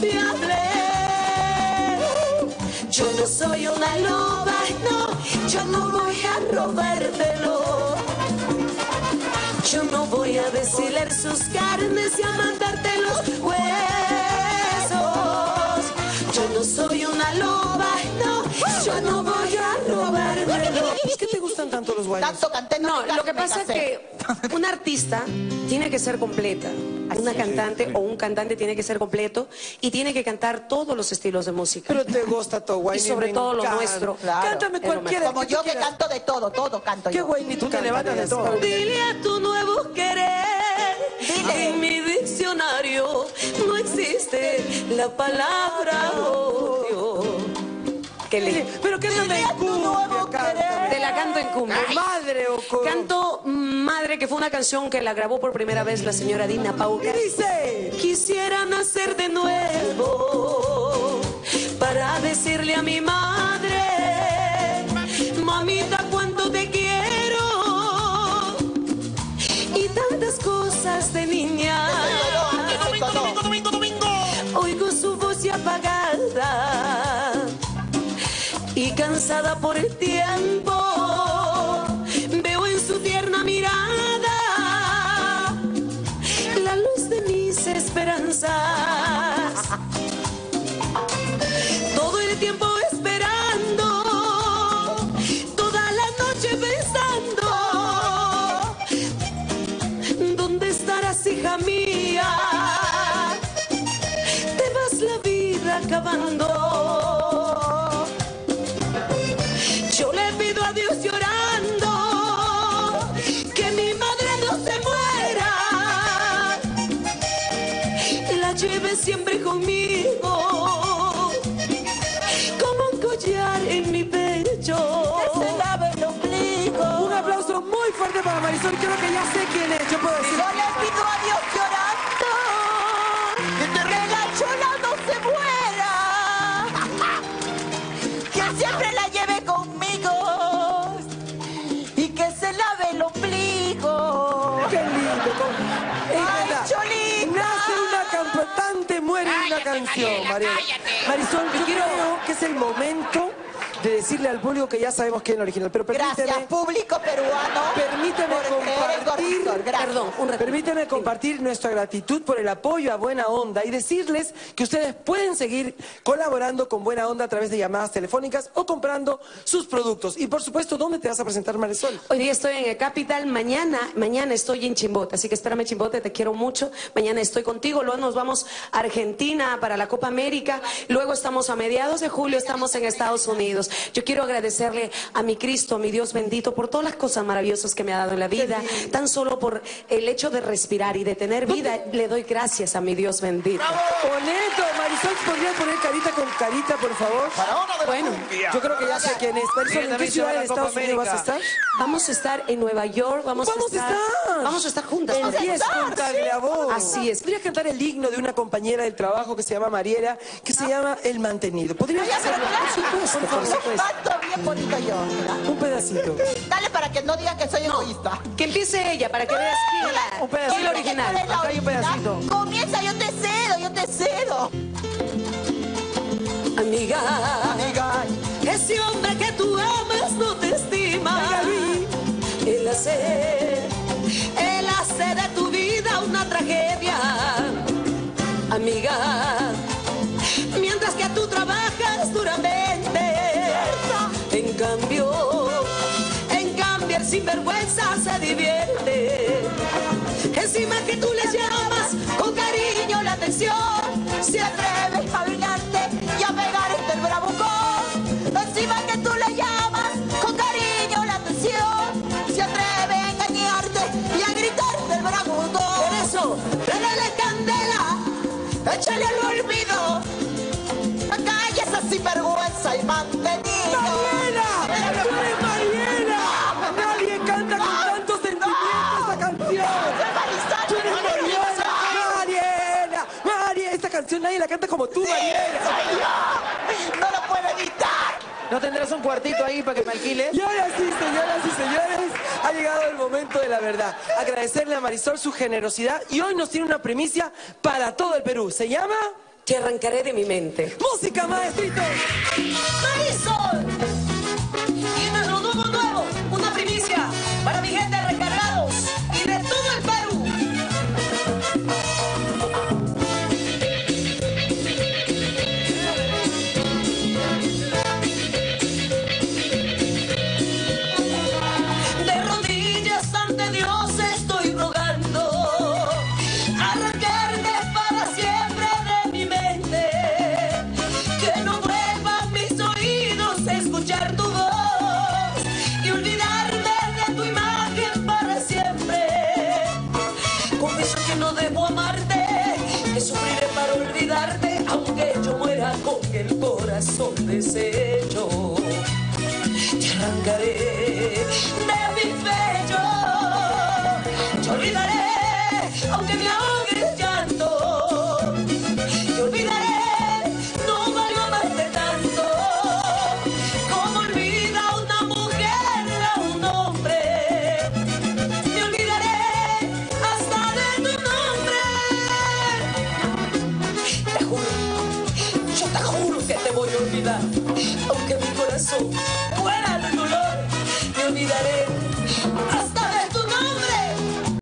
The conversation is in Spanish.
confiable. Yo no soy una loba, no, yo no voy a robártelo. Yo no voy a deshilar sus carnes y a mandarte los huesos. Yo no soy una loba, no, yo no voy a robártelo. ¿Por qué te gustan tanto los guayos? Tanto canté, No, lo que pasa es que un artista tiene que ser completa. Una cantante o un cantante tiene que ser completo y tiene que cantar todos los estilos de música. Pero te gusta todo, guay. Y sobre todo lo nuestro. Claro. Cántame Es lo cualquiera. Como yo que canto de todo, todo canto ¿Qué yo. güey ni tú te levantas de todo? Dile a tu nuevo querer. Dile. En mi diccionario no existe la palabra odio. Qué lindo. Pero cántame en cumbia, cántame. Te la canto en cumbia. Madre o con... Canto Madre, que fue una canción que la grabó por primera vez la señora Dina Pauca. ¿Qué dice? Quisiera nacer de nuevo para decirle a mi madre, mamita, cuánto te quiero, y tantas cosas de niña. Oigo su voz ya apagada y cansada por el tiempo, veo en su tierna mirada la luz de mis esperanzas. Todo el tiempo esperando, toda la noche pensando, ¿dónde estarás, hija mía? Te vas la vida acabando. Yo le pido a Dios llorando que mi madre no se muera, la lleve siempre conmigo como un collar en mi pecho. Que se lave el ombligo. Un aplauso muy fuerte para Marisol. Creo que ya sé quién es. Yo puedo decir. Yo le pido a Dios llorando que la chola no se muera, que siempre la lleve conmigo y que se lave el ombligo. Qué lindo. Es Ay, verdad. Cholita. Nace una cantante, muere una canción, Mariela. Marisol, yo creo que es el momento de decirle al público que ya sabemos quién es el original. Pero permíteme... Gracias, público peruano. Permíteme por creer en compartir, Gordisol. Gracias. Perdón, un ratito. permíteme compartir nuestra gratitud por el apoyo a Buena Onda y decirles que ustedes pueden seguir colaborando con Buena Onda a través de llamadas telefónicas o comprando sus productos. Y por supuesto, ¿dónde te vas a presentar, Marisol? Hoy día estoy en el Capital, mañana estoy en Chimbote, así que espérame, Chimbote, te quiero mucho. Mañana estoy contigo, luego nos vamos a Argentina para la Copa América, luego estamos a mediados de julio, estamos en Estados Unidos. Yo quiero agradecerle a mi Cristo, a mi Dios bendito, por todas las cosas maravillosas que me ha dado en la vida, tan solo por el hecho de respirar y de tener vida, le doy gracias a mi Dios bendito. Bonito, Marisol, ¿podrías poner carita con carita, por favor? Bueno, Yo creo que ya sé quién es. Marisol, ¿en qué ciudad de Estados Unidos vas a estar? vamos a estar en Nueva York, vamos a estar juntas. El 10 con Tagliabue. Así es. Podría cantar el himno de una compañera del trabajo que se llama Mariela, que se llama El Mantenido. ¿Podrías Ya, pero hacerlo? Por supuesto. canto bien bonito yo. Mira. Un pedacito. Dale para que no digan que soy egoísta. Que empiece ella para que veas Un pedacito. quién es la original. Acá hay un pedacito. Comienza, yo te cedo, yo te cedo. Amiga, Amiga, ese hombre que tú amas no te estima. Él hace de tu vida una tragedia. Amiga, mientras que tú trabajas duramente, en cambio el sinvergüenza se divierte. Encima que tú le llamas con cariño la atención, se atreve a hablarte y a pegarte el bravucón. Encima que tú le llamas con cariño la atención, se atreve a engañarte y a gritarte el bravucón. por eso, Dale candela, échale al olvido, calle esa sinvergüenza y mantenido. ¡Mariela! ¡Tú eres Mariela! Nadie canta con tanto sentimiento esta canción. ¡Tú eres Mariela! ¡Mariela! ¡Mariela! Esta canción nadie la canta como tú, Mariela. No lo puedo evitar. ¿No tendrás un cuartito ahí para que me alquiles? Y ahora sí, señoras y señores, ha llegado el momento de la verdad. Agradecerle a Marisol su generosidad y hoy nos tiene una primicia para todo el Perú. ¿Se llama? te arrancaré de mi mente. ¡Música, maestrito! ¡Marisol! Y me produjo nuevo, una primicia para mi gente de Recargados y de todo el Perú. De rodillas ante Dios estoy rogando arrancarme para siempre de mi mente, que no vuelvan mis oídos a escuchar tu voz y olvidarme de tu imagen para siempre. Confieso que no debo amarte, que sufriré para olvidarte, aunque yo muera con el corazón de ser.